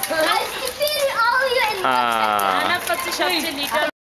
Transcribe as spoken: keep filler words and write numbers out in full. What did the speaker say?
Guys, all you in Ah. Ahnaf pati siya,